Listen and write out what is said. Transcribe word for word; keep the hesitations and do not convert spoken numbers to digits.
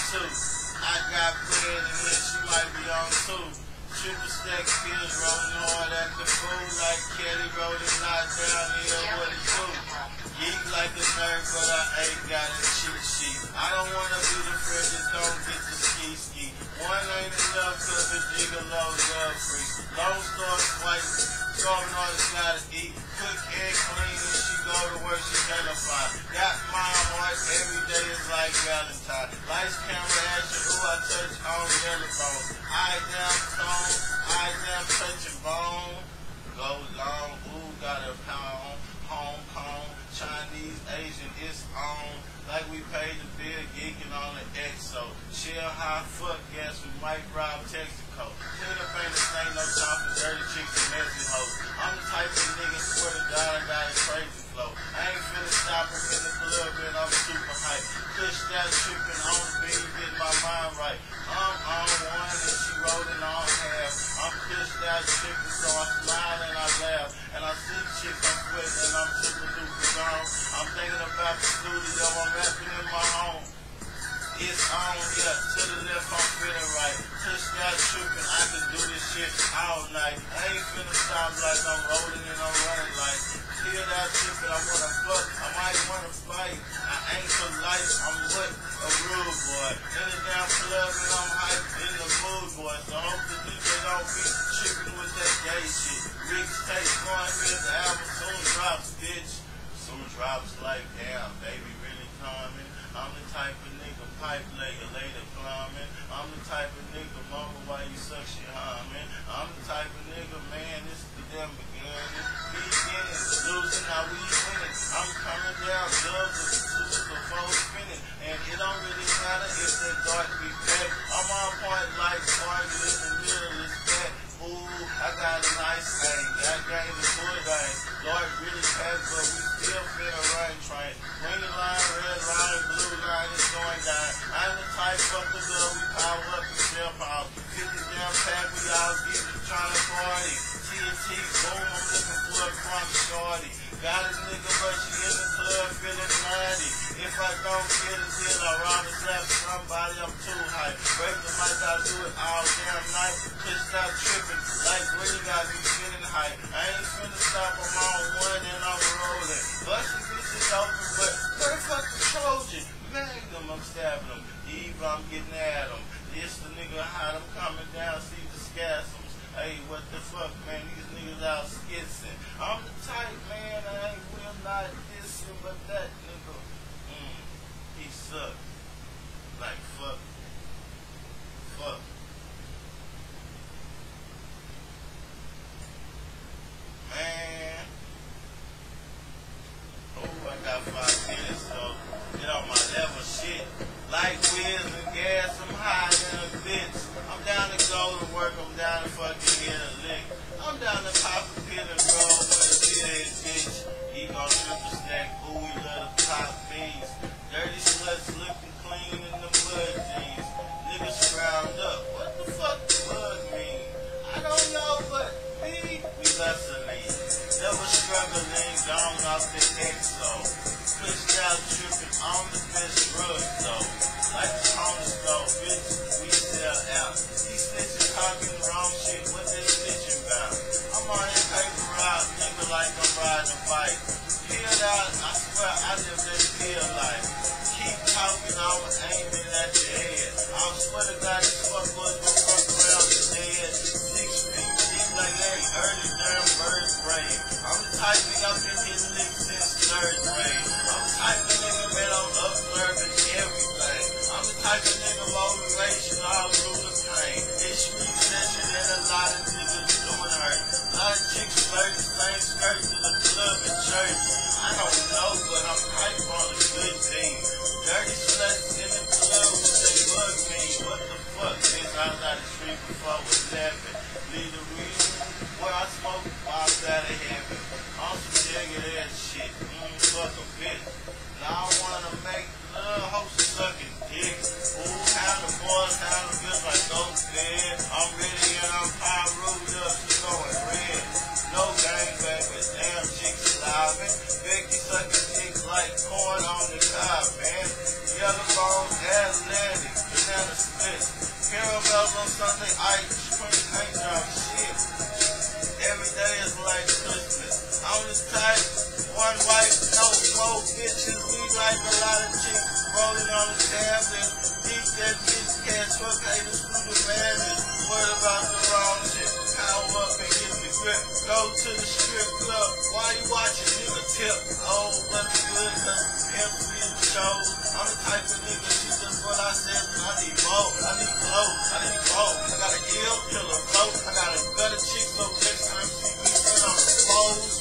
too. I got bread and then she might be on too. Triple stack pills rolling hard at the food like Kelly rolling not down here. What it do? Geek like a nerd, but I ain't got a cheat sheet. I don't wanna be the friend that don't get the ski ski. One ain't enough cause the gigolo's love free. Lone Star Swipe, solving all this gotta eat. Cook and clean and she go to work, she identify. Got my heart, every day is like Valentine. Lights, camera, action, who I touch on yellow bone. Eye down stone, eye down touching bone. Go long, ooh, got a pound. Hong Kong, Chinese, Asian, it's on. Like we paid the bill, geeking on the X O. Chill high, fuck gas, we might rob Texaco. Clean up ain't the thing, no time for dirty chicks and messy hoes. I'm the type of nigga, swear to God, I got a crazy flow. I ain't finna stop him in the club and I'm super hype. Push that trippin' on the beat, get my mind right. I'm on one and she rolling on half. I'm pushed out trippin', so I smile and I laugh. And I see chicks, I'm sweating and I'm super duper gone. I'm thinking about the studio, I'm rapping in my home. It's on, yeah, to the left, I'm feeling right. Push that trippin', I can do this shit all night. I ain't finna stop like I'm rolling and I'm running like. Feel that trippin', I wanna fuck, I might wanna fight. I ain't polite, I'm what? A rude boy. In the damn club and I'm hype in the mood, boy. So I hope the D J don't be trippin' with that gay shit. Rick's taste going here, the album soon drops, bitch. Soon drops like, damn, baby really coming. I'm the type of nigga, pipe layer, later plumbing. I'm the type of nigga, mama, why you suck shit humming. I'm the type of nigga, man, this is the damn beginning. Beginning, losing, now we winning. I'm coming down, dubs of two before spinning. And it don't really matter if that dark be back. I'm on point like target in the middle is back. Ooh, I got a nice thing. That game is good thing. Lord really packed, but we still feel right train. Green line, red line, blue line is going down. I'm the type of the girl, we power up and shell power. fifty down pack, we all get to trying to party. T N T, boom, I'm looking for a front shorty. Got a nigga, but she in the club feeling naughty. If I don't get a deal, I'd rather slap somebody, I'm too high. Break the mic, I'll do it all damn night. Just stop tripping, like green got me feeling high. I ain't finna stop, I'm on one and I'm rolling. Bustin' bitches open, but where the fuck the Trojan? Magnum, I'm stabbing them. Eve, I'm getting at them. This the nigga hot, I'm coming down, see the scasms. Hey, what the fuck, man? These niggas out skitzing. I'm the type, man, I ain't will not dissing, but that nigga, mm, he suck. Like, fuck. Fuck. Man. Oh, I got five minutes, so get on my level shit. Like wheels and gas, I'm high in a bitch. I'm down to go to work, I'm down to fucking get a lick. I'm down to pop a pill and roll with a dead bitch. He gon' triple stack, ooh, we love the pop beans. Dirty sluts looking clean in the mud jeans. Niggas scrounged up, what the fuck the bug mean? I don't know, but me, we hustling. Never struggling, gone off the exo. Pushed out tripping on the best drug though. Like the corner store, bitch, we sell out. These snitches talking the wrong shit, what they snitching about? I'm on that paper route, nigga, like I'm riding a bike. Peeled out, I swear I live that feel like. Keep talking, I'm aiming at your head. I swear to God, this fuck boys gon' fuck around the dead. Six feet deep like every early damn bird grade. I'm the type nigga, I've been hitting licks since third grade. I'm the type of nigga, man, I'm observing everything. I'm the type of nigga, motivation all through the pain. It's recession and a lot of niggas doing hurt. A lot of chicks flirt the same skirts to the club and church. I don't know, but I'm hype on a good team. Dirty sluts in the club, what they bug me. What the fuck, bitch, I was out the street before I was laughing. Leave the reason where I smoke, I was out of heaven. I'm some jigger that shit, mm, fuck a bitch. Now I wanna make love, hoes sucking dick. Ooh, how the boys, how the girls like those dead. I'm ready and I'm high rolled up, she going red. No gang baby, damn chicks slobbing. Becky sucking dick like corn on the cob, man. Yellow bones, athletic. Geek like a lot of chicks rolling on the tablet. Geek that bitch cash fuck haters through the madness. What about the wrong shit? Power up and get the grip. Go to the strip club. Why you watching nigga tip? Oh, what's good? Cause pimps in the shows. I'm the type of nigga, she just what I said. I need more. I need clothes. I need more. I got a heel, kill a float. I got a gutter chick, so next time she meets me on the foes.